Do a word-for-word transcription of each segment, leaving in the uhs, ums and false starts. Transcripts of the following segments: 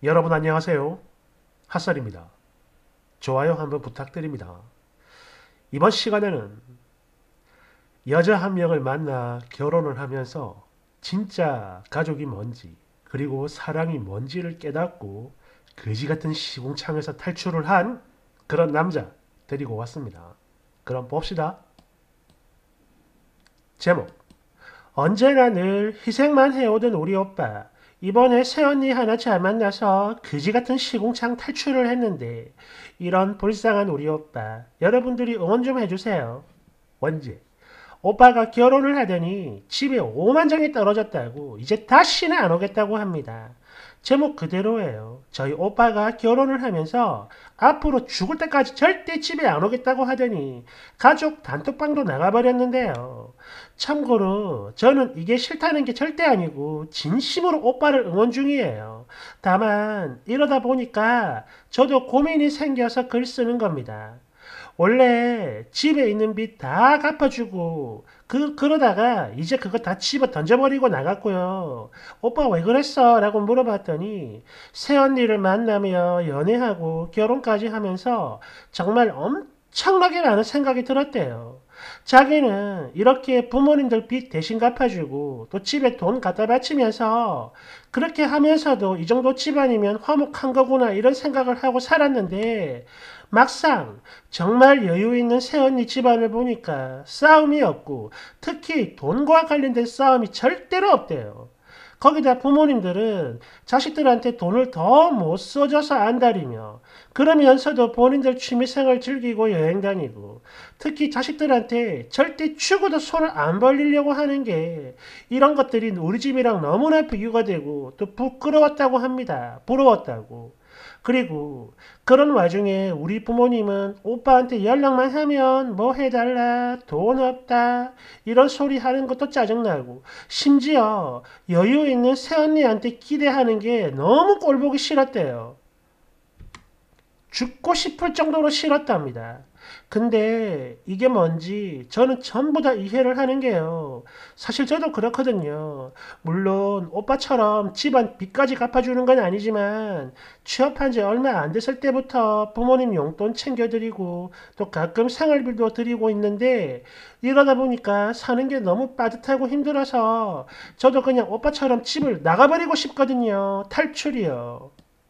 여러분 안녕하세요. 핫설입니다. 좋아요 한번 부탁드립니다. 이번 시간에는 여자 한 명을 만나 결혼을 하면서 진짜 가족이 뭔지 그리고 사랑이 뭔지를 깨닫고 거지 같은 시궁창에서 탈출을 한 그런 남자 데리고 왔습니다. 그럼 봅시다. 제목 언제나 늘 희생만 해오던 우리 오빠 이번에 새언니 하나 잘 만나서 그지 같은 시궁창 탈출을 했는데 이런 불쌍한 우리 오빠 여러분들이 응원 좀 해주세요. 원제 오빠가 결혼을 하더니 집에 오만장이 떨어졌다고 이제 다시는 안 오겠다고 합니다. 제목 그대로예요. 저희 오빠가 결혼을 하면서 앞으로 죽을 때까지 절대 집에 안 오겠다고 하더니 가족 단톡방도 나가버렸는데요. 참고로 저는 이게 싫다는 게 절대 아니고 진심으로 오빠를 응원 중이에요. 다만 이러다 보니까 저도 고민이 생겨서 글 쓰는 겁니다. 원래 집에 있는 빚 다 갚아주고 그 그러다가 이제 그거 다 집어 던져버리고 나갔고요. 오빠 왜 그랬어? 라고 물어봤더니 새언니를 만나며 연애하고 결혼까지 하면서 정말 엄청나게 많은 생각이 들었대요. 자기는 이렇게 부모님들 빚 대신 갚아주고 또 집에 돈 갖다 바치면서 그렇게 하면서도 이 정도 집안이면 화목한 거구나 이런 생각을 하고 살았는데 막상 정말 여유 있는 새언니 집안을 보니까 싸움이 없고 특히 돈과 관련된 싸움이 절대로 없대요. 거기다 부모님들은 자식들한테 돈을 더 못 써줘서 안달이며 그러면서도 본인들 취미생활 즐기고 여행 다니고 특히 자식들한테 절대 죽어도 손을 안 벌리려고 하는 게 이런 것들이 우리 집이랑 너무나 비교가 되고 또 부끄러웠다고 합니다. 부러웠다고. 그리고 그런 와중에 우리 부모님은 오빠한테 연락만 하면 뭐 해달라, 돈 없다, 이런 소리 하는 것도 짜증나고, 심지어 여유 있는 새언니한테 기대하는 게 너무 꼴보기 싫었대요. 죽고 싶을 정도로 싫었답니다. 근데 이게 뭔지 저는 전부 다 이해를 하는 게요. 사실 저도 그렇거든요. 물론 오빠처럼 집안 빚까지 갚아주는 건 아니지만 취업한 지 얼마 안 됐을 때부터 부모님 용돈 챙겨드리고 또 가끔 생활비도 드리고 있는데 이러다 보니까 사는 게 너무 빠듯하고 힘들어서 저도 그냥 오빠처럼 집을 나가버리고 싶거든요. 탈출이요.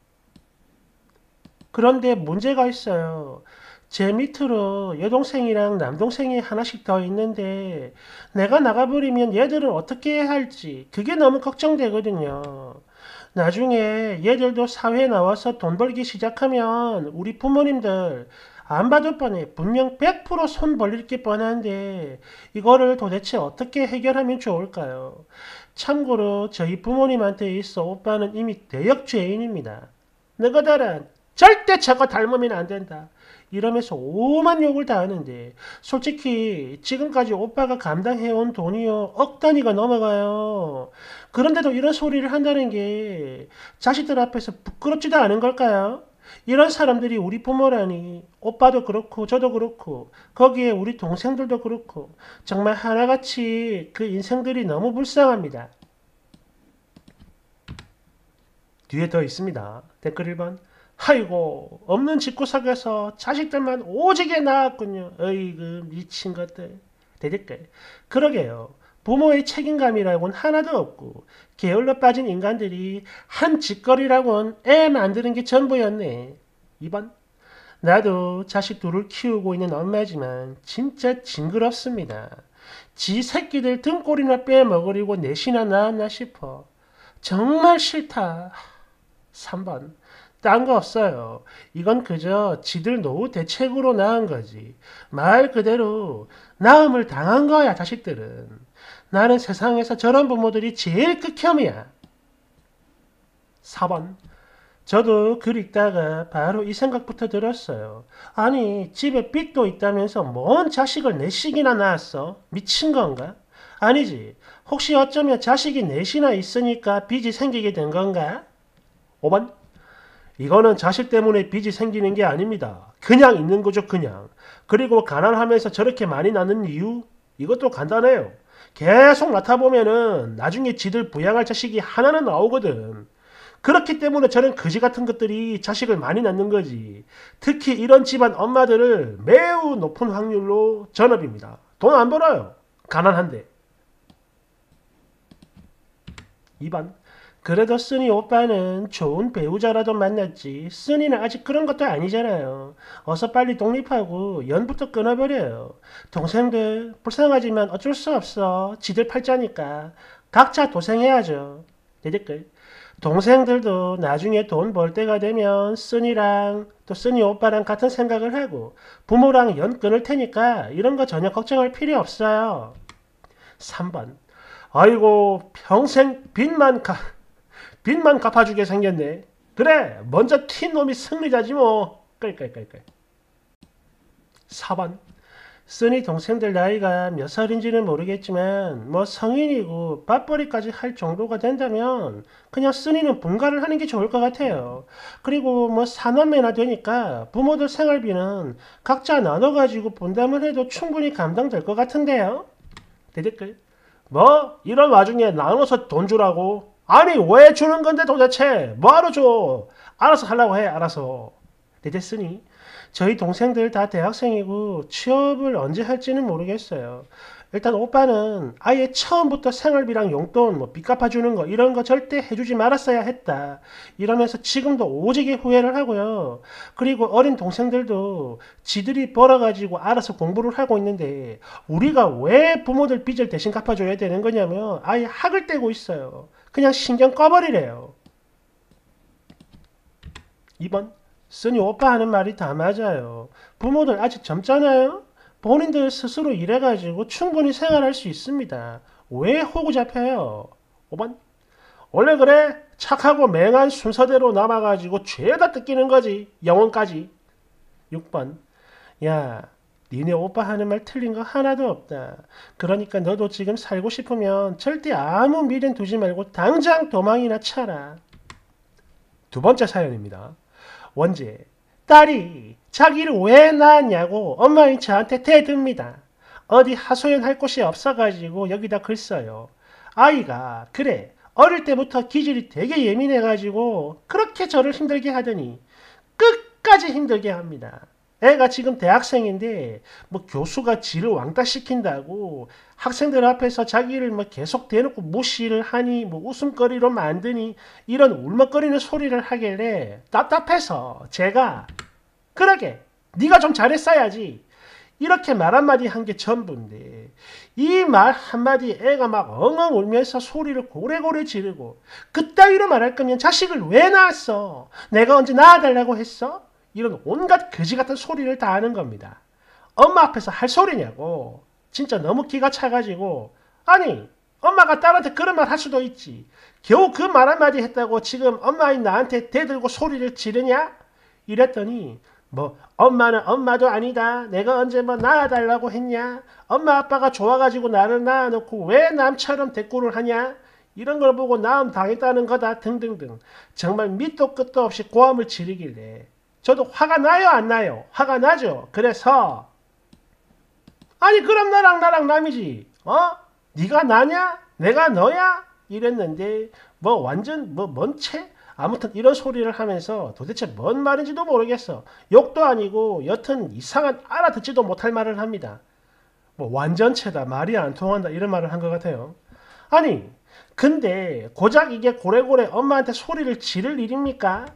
그런데 문제가 있어요. 제 밑으로 여동생이랑 남동생이 하나씩 더 있는데 내가 나가버리면 얘들은 어떻게 해야 할지 그게 너무 걱정되거든요. 나중에 얘들도 사회에 나와서 돈 벌기 시작하면 우리 부모님들 안 받을 뻔해 분명 백 퍼센트 손 벌릴 게 뻔한데 이거를 도대체 어떻게 해결하면 좋을까요? 참고로 저희 부모님한테 있어 오빠는 이미 대역 죄인입니다. 너희들은 절대 저거 닮으면 안 된다. 이러면서 오만 욕을 다 하는데 솔직히 지금까지 오빠가 감당해온 돈이요 억 단위가 넘어가요. 그런데도 이런 소리를 한다는 게 자식들 앞에서 부끄럽지도 않은 걸까요? 이런 사람들이 우리 부모라니 오빠도 그렇고 저도 그렇고 거기에 우리 동생들도 그렇고 정말 하나같이 그 인생들이 너무 불쌍합니다. 뒤에 더 있습니다. 댓글 일 번 아이고 없는 집구석에서 자식들만 오지게 낳았군요. 어이구 미친 것들. 대댓글 그러게요. 부모의 책임감이라고는 하나도 없고 게을러 빠진 인간들이 한 짓거리라곤 애 만드는 게 전부였네. 이 번 나도 자식 둘을 키우고 있는 엄마지만 진짜 징그럽습니다. 지 새끼들 등골이나 빼먹으려고 넷이나 낳았나 싶어. 정말 싫다. 삼 번 딴 거 없어요. 이건 그저 지들 노후 대책으로 낳은 거지. 말 그대로 낳음을 당한 거야, 자식들은. 나는 세상에서 저런 부모들이 제일 극혐이야. 사 번 저도 글 읽다가 바로 이 생각부터 들었어요. 아니, 집에 빚도 있다면서 뭔 자식을 넷씩이나 낳았어? 미친 건가? 아니지. 혹시 어쩌면 자식이 넷이나 있으니까 빚이 생기게 된 건가? 오 번 이거는 자식 때문에 빚이 생기는 게 아닙니다. 그냥 있는 거죠, 그냥. 그리고 가난하면서 저렇게 많이 낳는 이유? 이것도 간단해요. 계속 낳다 보면은 나중에 지들 부양할 자식이 하나는 나오거든. 그렇기 때문에 저런 거지 같은 것들이 자식을 많이 낳는 거지. 특히 이런 집안 엄마들을 매우 높은 확률로 전업입니다. 돈 안 벌어요. 가난한데. 이 번. 그래도 쓰니 오빠는 좋은 배우자라도 만났지. 쓰니는 아직 그런 것도 아니잖아요. 어서 빨리 독립하고 연부터 끊어버려요. 동생들 불쌍하지만 어쩔 수 없어. 지들 팔자니까. 각자 도생해야죠. 대댓글. 동생들도 나중에 돈 벌 때가 되면 쓰니랑 또 쓰니 오빠랑 같은 생각을 하고 부모랑 연 끊을 테니까 이런 거 전혀 걱정할 필요 없어요. 삼 번. 아이고 평생 빚만 가 빚만 갚아주게 생겼네. 그래 먼저 튄 놈이 승리자지 뭐. 끌끌끌끌. 사 번. 쓰니 동생들 나이가 몇 살인지는 모르겠지만 뭐 성인이고 맞벌이까지 할 정도가 된다면 그냥 쓰니는 분가를 하는 게 좋을 것 같아요. 그리고 뭐 사남매나 되니까 부모들 생활비는 각자 나눠가지고 분담을 해도 충분히 감당될 것 같은데요. 대댓글. 뭐 이런 와중에 나눠서 돈 주라고? 아니 왜 주는 건데 도대체? 뭐하러 줘? 알아서 하려고 해. 알아서. 대댓으니 저희 동생들 다 대학생이고 취업을 언제 할지는 모르겠어요. 일단 오빠는 아예 처음부터 생활비랑 용돈 뭐 빚 갚아주는 거 이런 거 절대 해주지 말았어야 했다. 이러면서 지금도 오지게 후회를 하고요. 그리고 어린 동생들도 지들이 벌어가지고 알아서 공부를 하고 있는데 우리가 왜 부모들 빚을 대신 갚아줘야 되는 거냐면 아예 학을 떼고 있어요. 그냥 신경 꺼버리래요. 이 번. 쓰니 오빠 하는 말이 다 맞아요. 부모들 아직 젊잖아요. 본인들 스스로 일해가지고 충분히 생활할 수 있습니다. 왜 호구 잡혀요? 오 번. 원래 그래. 착하고 맹한 순서대로 남아가지고 죄다 뜯기는 거지. 영혼까지. 육 번. 야, 니네 오빠 하는 말 틀린 거 하나도 없다. 그러니까 너도 지금 살고 싶으면 절대 아무 미련 두지 말고 당장 도망이나 차라. 두 번째 사연입니다. 원제. 딸이 자기를 왜 낳았냐고 엄마인 저한테 대듭니다. 어디 하소연할 곳이 없어가지고 여기다 글 써요. 아이가 그래 어릴 때부터 기질이 되게 예민해가지고 그렇게 저를 힘들게 하더니 끝까지 힘들게 합니다. 애가 지금 대학생인데 뭐 교수가 지를 왕따 시킨다고 학생들 앞에서 자기를 뭐 계속 대놓고 무시를 하니 뭐 웃음거리로 만드니 이런 울먹거리는 소리를 하길래 답답해서 제가 그러게 네가 좀 잘했어야지 이렇게 말 한마디 한 게 전부인데 이 말 한마디 애가 막 엉엉 울면서 소리를 고래고래 지르고 그따위로 말할 거면 자식을 왜 낳았어? 내가 언제 낳아달라고 했어? 이런 온갖 거지 같은 소리를 다 하는 겁니다. 엄마 앞에서 할 소리냐고. 진짜 너무 기가 차가지고 아니 엄마가 딸한테 그런 말 할 수도 있지. 겨우 그 말 한마디 했다고 지금 엄마인 나한테 대들고 소리를 지르냐? 이랬더니 뭐 엄마는 엄마도 아니다. 내가 언제 뭐 낳아달라고 했냐? 엄마 아빠가 좋아가지고 나를 낳아놓고 왜 남처럼 대꾸를 하냐? 이런 걸 보고 나음 당했다는 거다 등등등. 정말 밑도 끝도 없이 고함을 지르길래 저도 화가 나요 안 나요? 화가 나죠. 그래서 아니 그럼 너랑 나랑 남이지. 어? 네가 나냐? 내가 너야? 이랬는데 뭐 완전 뭐 뭔 채? 아무튼 이런 소리를 하면서 도대체 뭔 말인지도 모르겠어. 욕도 아니고 여튼 이상한 알아듣지도 못할 말을 합니다. 뭐 완전체다 말이 안 통한다 이런 말을 한 것 같아요. 아니 근데 고작 이게 고래고래 엄마한테 소리를 지를 일입니까?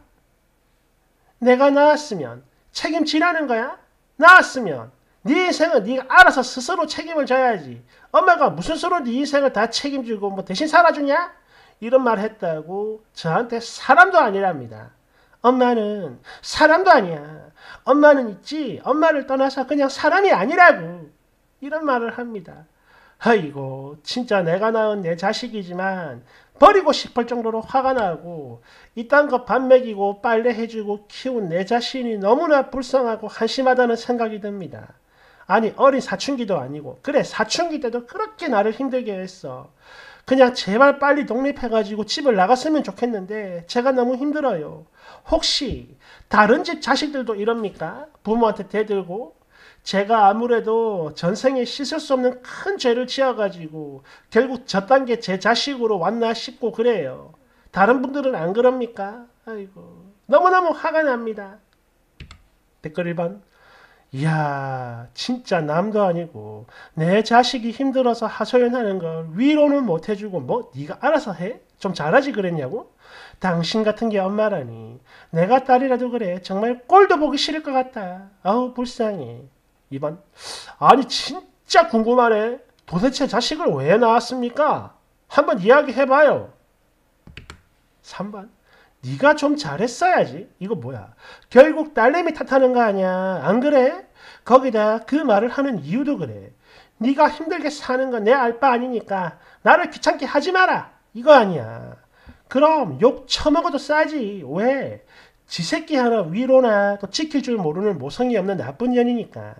내가 낳았으면 책임지라는 거야? 낳았으면 네 인생은 네가 알아서 스스로 책임을 져야지. 엄마가 무슨 수로 네 인생을 다 책임지고 뭐 대신 살아주냐? 이런 말 했다고 저한테 사람도 아니랍니다. 엄마는 사람도 아니야. 엄마는 있지 엄마를 떠나서 그냥 사람이 아니라고. 이런 말을 합니다. 아이고 진짜 내가 낳은 내 자식이지만 버리고 싶을 정도로 화가 나고 이딴 거 밥 먹이고 빨래 해주고 키운 내 자신이 너무나 불쌍하고 한심하다는 생각이 듭니다. 아니 어린 사춘기도 아니고 그래 사춘기 때도 그렇게 나를 힘들게 했어. 그냥 제발 빨리 독립해가지고 집을 나갔으면 좋겠는데 제가 너무 힘들어요. 혹시 다른 집 자식들도 이럽니까? 부모한테 대들고 제가 아무래도 전생에 씻을 수 없는 큰 죄를 지어가지고 결국 저딴 게 제 자식으로 왔나 싶고 그래요. 다른 분들은 안 그럽니까? 아이고 너무너무 화가 납니다. 댓글 일 번. 이야 진짜 남도 아니고 내 자식이 힘들어서 하소연하는 걸 위로는 못 해주고 뭐 네가 알아서 해? 좀 잘하지 그랬냐고? 당신 같은 게 엄마라니 내가 딸이라도 그래 정말 꼴도 보기 싫을 것 같다. 아우 불쌍해. 이 번. 아니 진짜 궁금하네. 도대체 자식을 왜 낳았습니까? 한번 이야기해봐요. 삼 번. 네가 좀 잘했어야지. 이거 뭐야? 결국 딸내미 탓하는 거 아니야. 안 그래? 거기다 그 말을 하는 이유도 그래. 네가 힘들게 사는 건 내 알 바 아니니까 나를 귀찮게 하지 마라. 이거 아니야. 그럼 욕 처먹어도 싸지. 왜? 지 새끼 하나 위로나 또 지킬 줄 모르는 모성이 없는 나쁜 년이니까.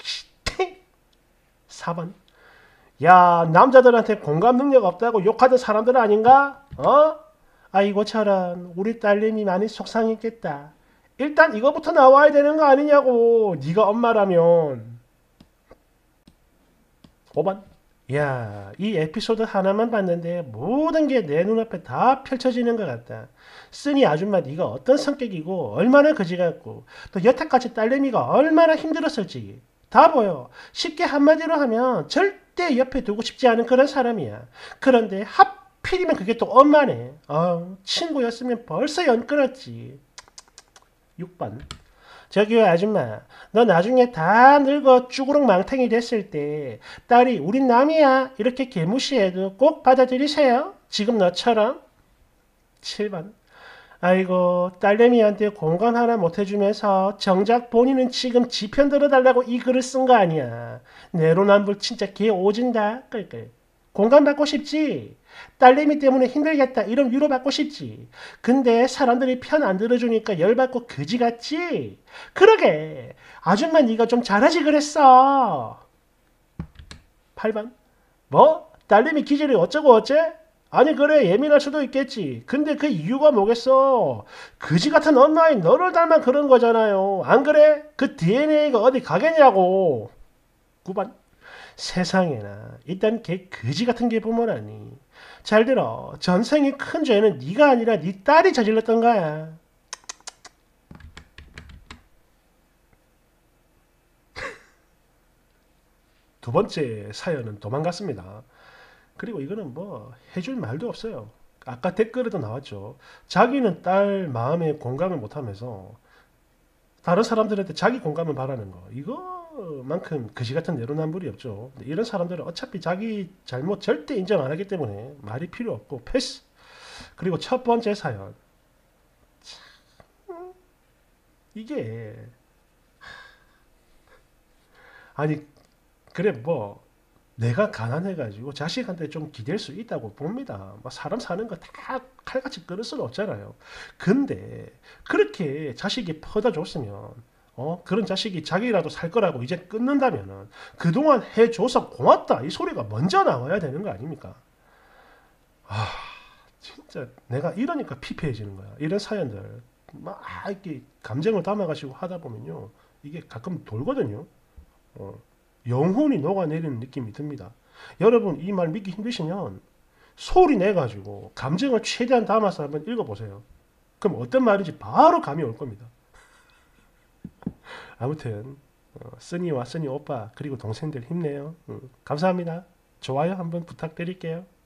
사 번. 야 남자들한테 공감 능력 없다고 욕하던 사람들 아닌가? 어? 아이고 저런 우리 딸내미 많이 속상했겠다. 일단 이거부터 나와야 되는 거 아니냐고. 네가 엄마라면. 오 번. 야, 이 에피소드 하나만 봤는데 모든 게 내 눈앞에 다 펼쳐지는 것 같다. 쓰니 아줌마 네가 어떤 성격이고 얼마나 거지 같고 또 여태까지 딸내미가 얼마나 힘들었을지 다 보여. 쉽게 한마디로 하면 절대 옆에 두고 싶지 않은 그런 사람이야. 그런데 하필이면 그게 또 엄마네. 어, 친구였으면 벌써 연 끊었지. 육 번. 저기요 아줌마 너 나중에 다 늙어 쭈구룩 망탱이 됐을 때 딸이 우린 남이야 이렇게 개무시해도 꼭 받아들이세요. 지금 너처럼. 칠 번. 아이고 딸내미한테 공감 하나 못해주면서 정작 본인은 지금 지 편 들어달라고 이 글을 쓴 거 아니야. 내로남불 진짜 개 오진다. 끌끌. 공감받고 싶지? 딸내미 때문에 힘들겠다 이런 위로받고 싶지? 근데 사람들이 편 안 들어주니까 열받고 그지 같지? 그러게 아줌마 네가 좀 잘하지 그랬어. 팔 번. 뭐? 딸내미 기질이 어쩌고 어째? 아니 그래 예민할 수도 있겠지. 근데 그 이유가 뭐겠어? 그지 같은 엄마인 너를 닮아 그런 거잖아요. 안 그래? 그 디엔에이가 어디 가겠냐고. 구 번. 세상에나 일단 걔 그지 같은 게 부모라니. 잘 들어. 전생의 큰 죄는 네가 아니라 네 딸이 저질렀던 거야. 두 번째 사연은 도망갔습니다. 그리고 이거는 뭐 해줄 말도 없어요. 아까 댓글에도 나왔죠. 자기는 딸 마음에 공감을 못하면서 다른 사람들한테 자기 공감을 바라는 거. 이거만큼 그지 같은 내로남불이 없죠. 이런 사람들은 어차피 자기 잘못 절대 인정 안 하기 때문에 말이 필요 없고 패스. 그리고 첫 번째 사연. 이게 아니 그래 뭐 내가 가난해가지고 자식한테 좀 기댈 수 있다고 봅니다. 뭐 사람 사는 거 다 칼같이 끊을 수는 없잖아요. 근데 그렇게 자식이 퍼다 줬으면 어 그런 자식이 자기라도 살 거라고 이제 끊는다면은 그동안 해줘서 고맙다 이 소리가 먼저 나와야 되는 거 아닙니까? 아 진짜 내가 이러니까 피폐해지는 거야. 이런 사연들 막 이렇게 감정을 담아가지고 하다 보면요 이게 가끔 돌거든요. 어, 영혼이 녹아내리는 느낌이 듭니다. 여러분 이 말 믿기 힘드시면 소리 내가지고 감정을 최대한 담아서 한번 읽어보세요. 그럼 어떤 말인지 바로 감이 올 겁니다. 아무튼 어, 쓰니와 쓰니 오빠 그리고 동생들 힘내요. 음, 감사합니다. 좋아요 한번 부탁드릴게요.